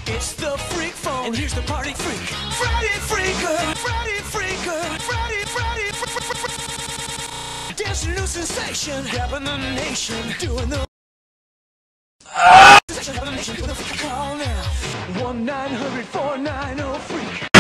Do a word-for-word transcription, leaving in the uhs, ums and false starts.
It's the freak phone, and here's the party freak, Freddie Freaker, Freddie Freaker, Freddie, Freddie, Freddie, dancing new sensation, grabbing the nation, doing the sensation, grabbing the nation, doing the freak. Call now, one nine hundred four nine zero freak.